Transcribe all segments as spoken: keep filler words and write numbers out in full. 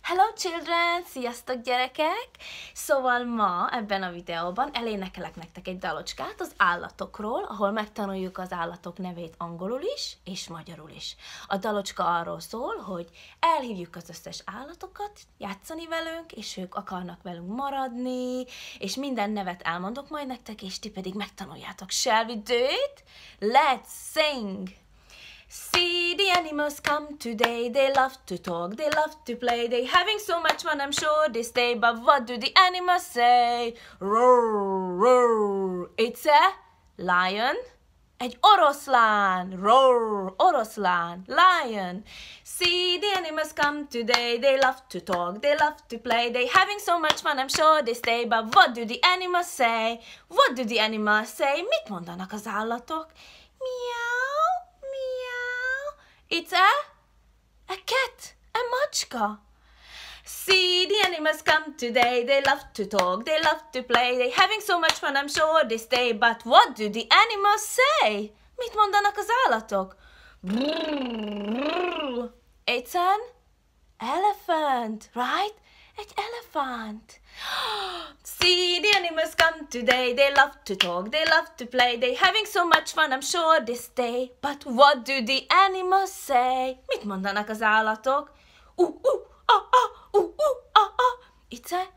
Hello children! Sziasztok gyerekek! Szóval ma ebben a videóban elénekelek nektek egy dalocskát az állatokról, ahol megtanuljuk az állatok nevét angolul is és magyarul is. A dalocska arról szól, hogy elhívjuk az összes állatokat játszani velünk, és ők akarnak velünk maradni, és minden nevet elmondok majd nektek, és ti pedig megtanuljátok. Shall we do it? Let's sing! See the animals come today, they love to talk, they love to play, they having so much fun, I'm sure they stay, but what do the animals say? Roar, roar, it's a lion, egy oroszlán, roar, oroszlán, lion. See the animals come today, they love to talk, they love to play, they having so much fun, I'm sure they stay, but what do the animals say? What do the animals say? Mit mondanak az állatok? Miau. It's a, a cat, a macska. See the animals come today, they love to talk, they love to play, they having so much fun, I'm sure they stay, but what do the animals say? Mit mondanak az állatok? It's an elephant, right? Egy elefánt. See the animals come today, they love to talk, they love to play, they having so much fun, I'm sure they stay, but what do the animals say? Mit mondanak az állatok? Uh, uh, ah, ah, uh, uh, ah, ah. It's a,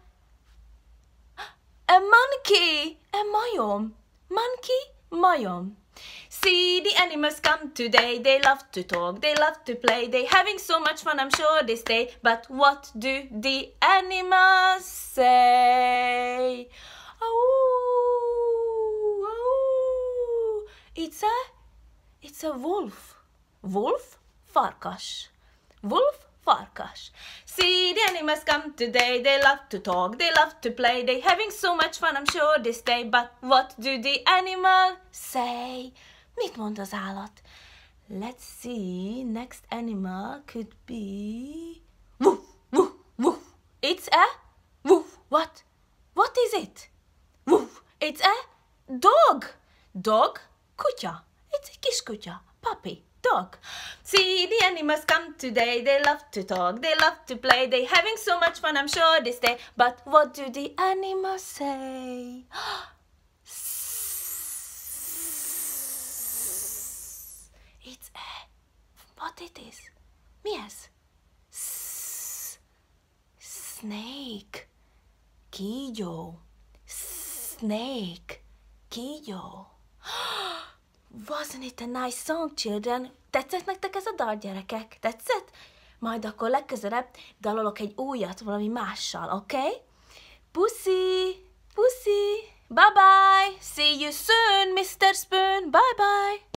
a monkey, a majom, monkey, majom. See the animals come today, they love to talk, they love to play, they having so much fun, I'm sure they stay, but what do the animals say? Oh, oh. It's a, it's a wolf. Wolf, farkas. Wolf, farkas. See the animals come today, they love to talk, they love to play, they having so much fun, I'm sure they stay, but what do the animals say? Mit mond az állat? Let's see, next animal could be... Woof, woof, woof. It's a... Woof, what? What is it? Woof, it's a dog. Dog, kutya. It's a kis kutya, puppy, dog. See the animals come today, they love to talk, they love to play, they having so much fun, I'm sure they stay, but what do the animals say? It's a... What it is? Mi ez? S Snake. Kígyó. Snake. Kígyó. Wasn't it a nice song, children? Tetszett nektek ez a dal, gyerekek? Tetszett? Majd akkor legközelebb dalolok egy újat valami mással, oké? Okay? Pussy! Pussy! Bye-bye! See you soon, mister Spoon! Bye-bye!